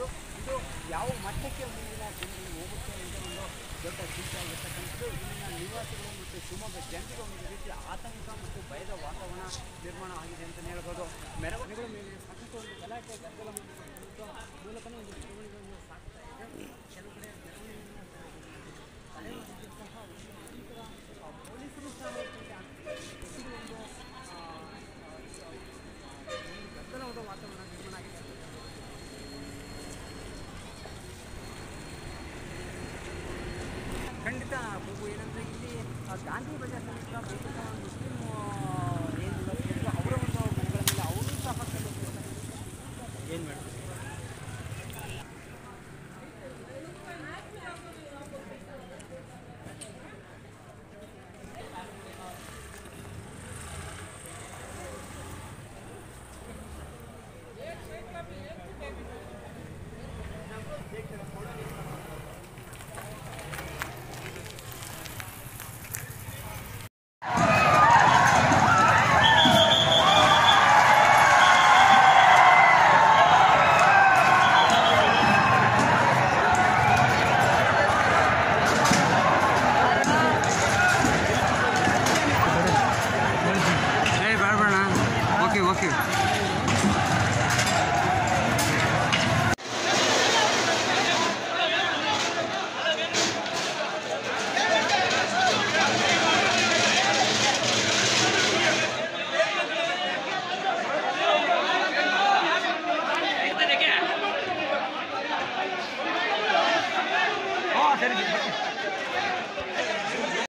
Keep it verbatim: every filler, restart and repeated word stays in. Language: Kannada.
ಹೇಳ್ಬೋದು. ಇದು ಯಾವ ಮಟ್ಟಕ್ಕೆ ಮುಂದಿನ ದಿನಗಳಲ್ಲಿ ಹೋಗುತ್ತೆ ಅಂತ ಒಂದು ದೊಡ್ಡ ಚಿಂತೆ ಆಗಿರ್ತಕ್ಕಂಥದ್ದು. ಇಲ್ಲಿನ ನಿವಾಸಿಗಳು ಮತ್ತು ಶಿವಮೊಗ್ಗ ಜನರಿಗೆ ಒಂದು ರೀತಿಯ ಆತಂಕ ಮತ್ತು ಭಯದ ವಾತಾವರಣ ನಿರ್ಮಾಣ ಆಗಿದೆ ಅಂತಲೇ ಹೇಳ್ಬೋದು. ಮೆರವಣಿಗೆಗಳ ಮೇಲೆ ಸಾಕಷ್ಟು ಒಂದು ಗಲಾಟೆ ಗದ್ದಲ ಮೂಲಕನೇ ಒಂದು ಮೆರವಣಿಗೆಗಳನ್ನು ಸಾಕ್ತಾ ಇದೆ. ಕೆಲವು ಕಡೆ ಮೆರವಣಿಗೆಯನ್ನು ತಡೆ ಮಾಡಿದಂತಹ ನಂತರ ಪೊಲೀಸರು ಸಹ ಇದು ಒಂದು ಗದ್ದಲವಾದ ವಾತಾವರಣ ನಿರ್ಮಾಣ ಆಗಿದೆ. ಖಂಡಿತ ಪ್ರಭು ಏನಂದರೆ ಇಲ್ಲಿ ಗಾಂಧಿ ಬಜಾರ್ ಸಮೀಪ ಬಹುತೇಕ ಒಂದು